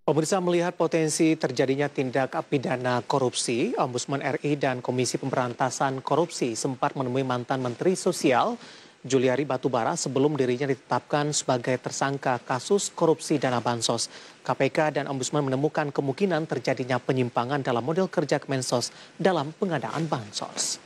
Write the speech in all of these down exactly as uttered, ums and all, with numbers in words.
Pemirsa melihat potensi terjadinya tindak pidana korupsi, Ombudsman R I dan Komisi Pemberantasan Korupsi sempat menemui mantan Menteri Sosial Juliari Batubara sebelum dirinya ditetapkan sebagai tersangka kasus korupsi dana bansos. K P K dan Ombudsman menemukan kemungkinan terjadinya penyimpangan dalam model kerja Kemensos dalam pengadaan bansos.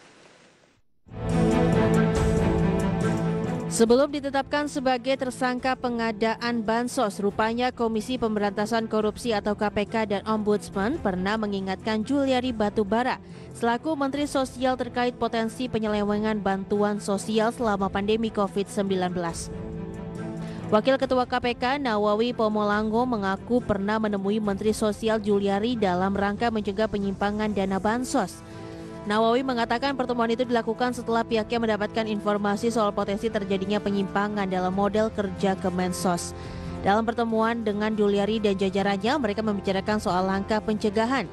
Sebelum ditetapkan sebagai tersangka pengadaan bansos, rupanya Komisi Pemberantasan Korupsi atau K P K dan Ombudsman pernah mengingatkan Juliari Batubara selaku Menteri Sosial terkait potensi penyelewengan bantuan sosial selama pandemi covid sembilan belas. Wakil Ketua K P K Nawawi Pomolango mengaku pernah menemui Menteri Sosial Juliari dalam rangka mencegah penyimpangan dana bansos. Nawawi mengatakan pertemuan itu dilakukan setelah pihaknya mendapatkan informasi soal potensi terjadinya penyimpangan dalam model kerja Kemensos. Dalam pertemuan dengan Juliari dan jajarannya, mereka membicarakan soal langkah pencegahan.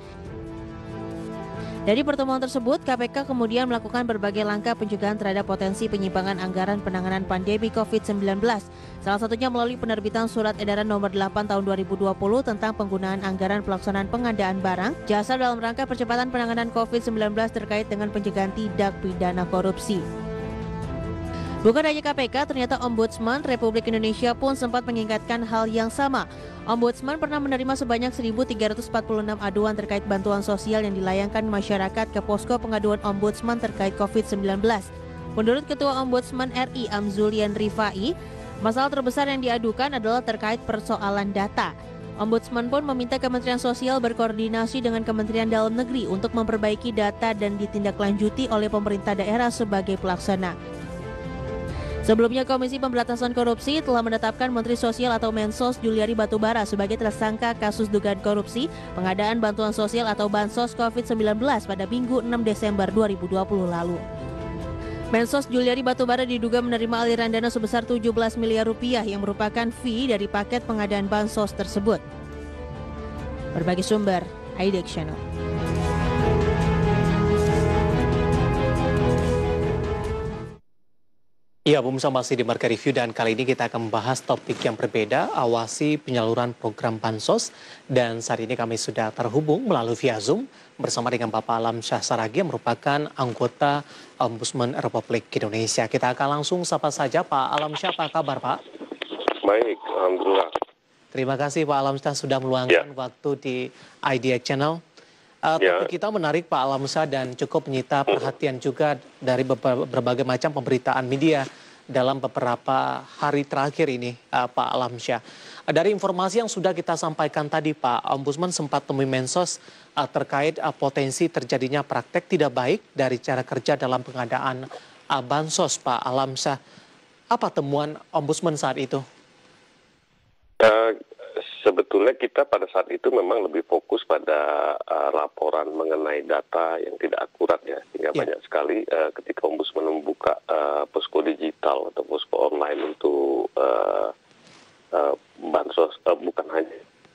Dari pertemuan tersebut, K P K kemudian melakukan berbagai langkah pencegahan terhadap potensi penyimpangan anggaran penanganan pandemi covid sembilan belas. Salah satunya melalui penerbitan Surat Edaran Nomor delapan Tahun dua ribu dua puluh tentang penggunaan anggaran pelaksanaan pengadaan barang, jasa dalam rangka percepatan penanganan covid sembilan belas terkait dengan pencegahan tindak pidana korupsi. Bukan hanya K P K, ternyata Ombudsman Republik Indonesia pun sempat mengingatkan hal yang sama. Ombudsman pernah menerima sebanyak seribu tiga ratus empat puluh enam aduan terkait bantuan sosial yang dilayangkan masyarakat ke posko pengaduan Ombudsman terkait covid sembilan belas. Menurut Ketua Ombudsman R I Amzulian Rifai, masalah terbesar yang diadukan adalah terkait persoalan data. Ombudsman pun meminta Kementerian Sosial berkoordinasi dengan Kementerian Dalam Negeri untuk memperbaiki data dan ditindaklanjuti oleh pemerintah daerah sebagai pelaksana. Sebelumnya, Komisi Pemberantasan Korupsi telah menetapkan Menteri Sosial atau Mensos Juliari Batubara sebagai tersangka kasus dugaan korupsi pengadaan bantuan sosial atau bansos covid sembilan belas pada Minggu enam Desember dua ribu dua puluh lalu. Mensos Juliari Batubara diduga menerima aliran dana sebesar tujuh belas miliar rupiah yang merupakan fee dari paket pengadaan bansos tersebut. Berbagai sumber, I D X Channel. Ya, pemirsa masih di Marka Review dan kali ini kita akan membahas topik yang berbeda, awasi penyaluran program Bansos. Dan saat ini kami sudah terhubung melalui via Zoom bersama dengan Bapak Alamsyah Saragi yang merupakan anggota Ombudsman Republik Indonesia. Kita akan langsung sapa saja Pak Alamsyah, apa kabar Pak? Baik, alhamdulillah. Terima kasih Pak Alamsyah sudah meluangkan ya. waktu di I D X Channel. Uh, ya. Topik kita menarik Pak Alamsyah dan cukup menyita perhatian juga dari berbagai macam pemberitaan media dalam beberapa hari terakhir ini uh, Pak Alamsyah. Uh, dari informasi yang sudah kita sampaikan tadi Pak, Ombudsman sempat temui Mensos uh, terkait uh, potensi terjadinya praktek tidak baik dari cara kerja dalam pengadaan uh, bansos Pak Alamsyah. Apa temuan Ombudsman saat itu? Uh, Sebetulnya kita pada saat itu memang lebih fokus pada uh, laporan mengenai data yang tidak akurat ya, sehingga yeah. banyak sekali uh, ketika Ombudsman membuka uh, posko digital atau posko online untuk uh, uh, bansos, uh, bukan hanya.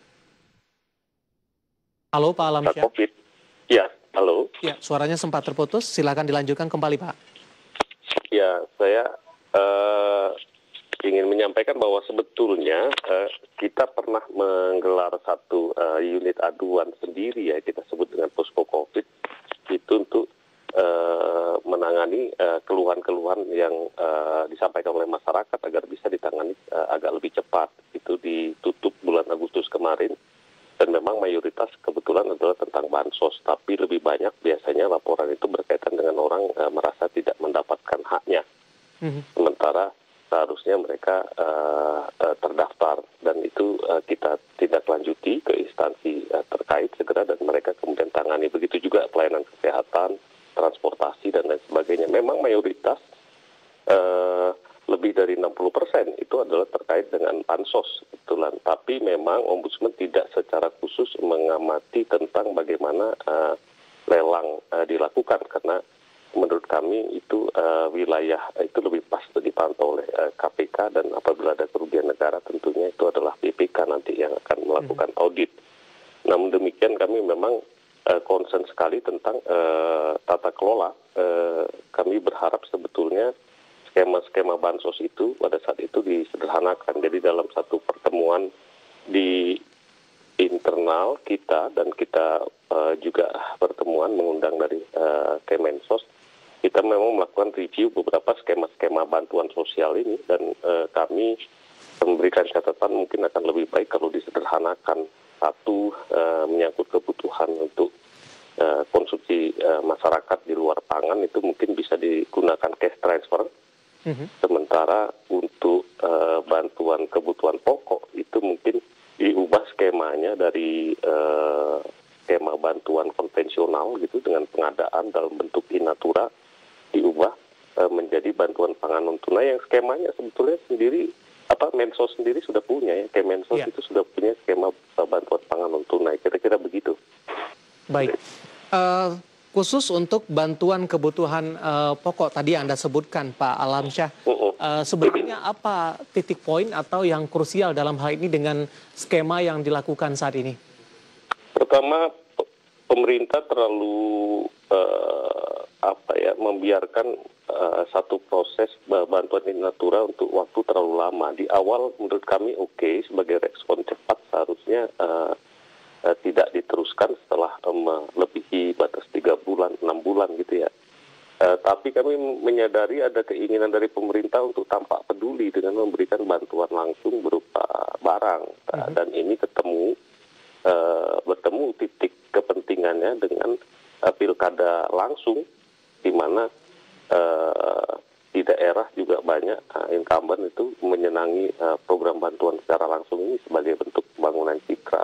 Halo Pak Alamsyah. COVID. Ya, halo. Ya, suaranya sempat terputus. Silakan dilanjutkan kembali Pak. Ya, saya uh, ingin menyampaikan bahwa sebetulnya uh, kita pernah menggelar satu uh, unit aduan sendiri ya, kita sebut dengan posko COVID, itu untuk uh, menangani uh, keluhan-keluhan yang uh, disampaikan oleh masyarakat agar bisa ditangani uh, agak lebih cepat. Itu ditutup bulan Agustus kemarin dan memang mayoritas kebetulan adalah tentang bansos, tapi lebih banyak biasanya laporan itu berkaitan dengan orang uh, merasa tidak mendapatkan haknya. Mm-hmm. Sementara seharusnya mereka uh, uh, terdaftar dan itu uh, kita tidak lanjuti ke instansi uh, terkait segera dan mereka kemudian tangani. Begitu juga pelayanan kesehatan, transportasi dan lain sebagainya. Memang mayoritas uh, lebih dari enam puluh persen itu adalah terkait dengan bansos kebetulan. Tapi memang Ombudsman tidak secara khusus mengamati tentang bagaimana uh, lelang uh, dilakukan karena menurut kami itu uh, wilayah itu lebih pas dipantau oleh uh, K P K dan apabila ada kerugian negara tentunya itu adalah B P K nanti yang akan melakukan audit. Namun demikian kami memang uh, concern sekali tentang uh, tata kelola. Uh, kami berharap sebetulnya skema-skema bansos itu pada saat itu disederhanakan. Jadi dalam satu pertemuan di inter kita dan kita uh, juga pertemuan mengundang dari uh, Kemensos, kita memang melakukan review beberapa skema-skema bantuan sosial ini dan uh, kami memberikan catatan mungkin akan lebih baik kalau disederhanakan. Satu, uh, menyangkut kebutuhan untuk uh, konsumsi uh, masyarakat di luar pangan itu mungkin bisa digunakan cash transfer. Mm-hmm. Sementara untuk uh, bantuan kebutuhan pokok itu mungkin diubah skemanya dari uh, skema bantuan konvensional gitu dengan pengadaan dalam bentuk in natura diubah uh, menjadi bantuan pangan non tunai yang skemanya sebetulnya sendiri apa Mensos sendiri sudah punya ya, Kemensos yeah. itu sudah punya skema bantuan pangan non tunai, kira-kira begitu. Baik, uh, khusus untuk bantuan kebutuhan uh, pokok tadi yang Anda sebutkan Pak Alamsyah, uh -uh. uh, sebenarnya apa titik poin atau yang krusial dalam hal ini dengan skema yang dilakukan saat ini? Pertama, pemerintah terlalu uh, apa ya membiarkan uh, satu proses bantuan in natura untuk waktu terlalu lama. Di awal menurut kami oke okay, sebagai respon cepat seharusnya uh, uh, tidak diteruskan setelah um, melebihi batas tiga bulan, enam bulan gitu ya. Uh, tapi kami menyadari ada keinginan dari pemerintah untuk tampak peduli dengan memberikan bantuan langsung berupa barang. Uh, mm-hmm. Dan ini ketemu uh, bertemu titik kepentingannya dengan uh, pilkada langsung, di mana uh, di daerah juga banyak uh, incumbent itu menyenangi uh, program bantuan secara langsung ini sebagai bentuk pembangunan citra.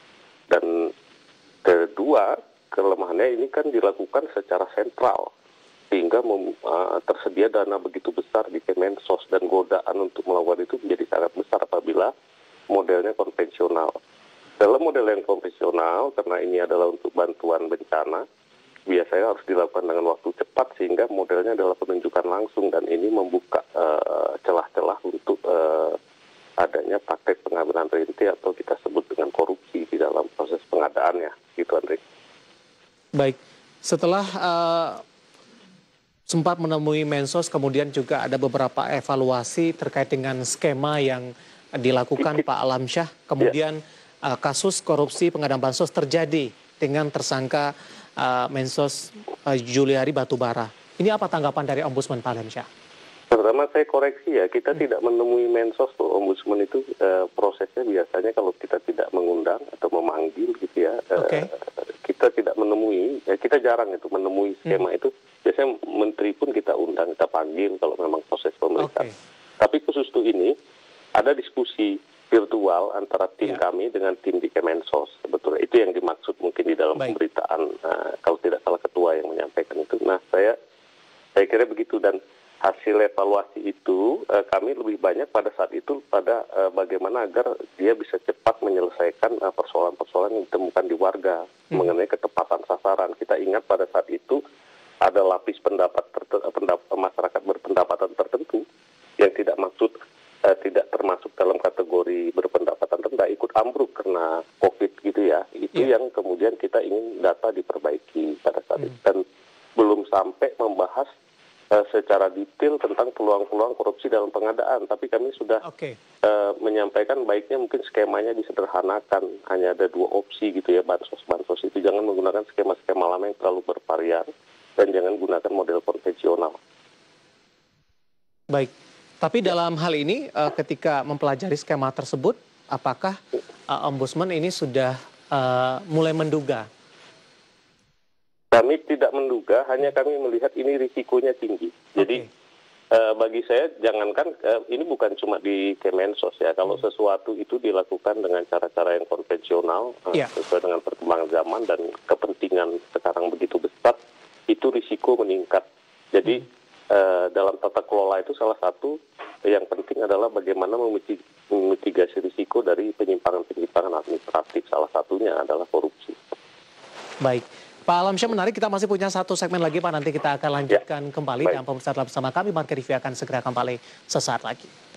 Dan kedua, kelemahannya ini kan dilakukan secara sentral, sehingga mem, uh, tersedia dana begitu besar di Kemensos dan godaan untuk melakukan itu menjadi sangat besar apabila modelnya konvensional. Dalam model yang konvensional, karena ini adalah untuk bantuan bencana, biasanya harus dilakukan dengan waktu cepat sehingga modelnya adalah penunjukan langsung dan ini membuka celah-celah uh, untuk uh, adanya praktek pengambilan rente atau kita sebut dengan korupsi di dalam proses pengadaannya, gitu Andre. Baik, setelah uh, sempat menemui Mensos, kemudian juga ada beberapa evaluasi terkait dengan skema yang dilakukan Pak Alamsyah, kemudian yeah. uh, kasus korupsi pengadaan bansos terjadi dengan tersangka Uh, Mensos uh, Juliari Batubara. Ini apa tanggapan dari Ombudsman Pak Alamsyah? Pertama saya koreksi ya, kita hmm. tidak menemui Mensos loh. Ombudsman itu uh, prosesnya biasanya kalau kita tidak mengundang atau memanggil gitu ya, okay. uh, kita tidak menemui, ya kita jarang itu menemui skema hmm. itu. Biasanya menteri pun kita undang, kita panggil kalau memang proses pemeriksaan. Okay. Tapi khusus untuk ini ada diskusi virtual antara tim ya. kami dengan tim di Kemensos. Sebetulnya itu yang dimaksud mungkin di dalam Baik. pemberitaan, uh, kalau tidak salah ketua yang menyampaikan itu. Nah, saya saya kira begitu dan hasil evaluasi itu uh, kami lebih banyak pada saat itu pada uh, bagaimana agar dia bisa cepat menyelesaikan uh, persoalan-persoalan yang ditemukan di warga hmm. mengenai ketepatan sasaran. Kita ingat pada saat itu ada lapis pendapat, pendapat masyarakat berpendapatan tertentu yang tidak maksud Uh, tidak termasuk dalam kategori berpendapatan rendah ikut ambruk karena COVID gitu ya. Itu yeah. yang kemudian kita ingin data diperbaiki pada saat hmm. itu. Dan belum sampai membahas uh, secara detail tentang peluang-peluang korupsi dalam pengadaan. Tapi kami sudah okay. uh, menyampaikan baiknya mungkin skemanya disederhanakan. Hanya ada dua opsi gitu ya, bansos-bansos itu. Jangan menggunakan skema-skema lama yang terlalu bervarian dan jangan gunakan model konvensional. Baik. Tapi dalam hal ini uh, ketika mempelajari skema tersebut, apakah uh, Ombudsman ini sudah uh, mulai menduga? Kami tidak menduga, hanya kami melihat ini risikonya tinggi. Jadi okay. uh, bagi saya jangankan, uh, ini bukan cuma di Kemensos ya, kalau hmm. sesuatu itu dilakukan dengan cara-cara yang konvensional, uh, yeah. sesuai dengan perkembangan zaman dan kepentingan sekarang begitu besar, itu risiko meningkat. Jadi hmm. Uh, dalam tata kelola itu salah satu yang penting adalah bagaimana memitigasi risiko dari penyimpangan-penyimpangan administratif. Salah satunya adalah korupsi. Baik, Pak Alamsyah menarik. Kita masih punya satu segmen lagi Pak. Nanti kita akan lanjutkan ya. kembali. Dan pemirsa telah bersama kami. Market Review akan segera kembali sesaat lagi.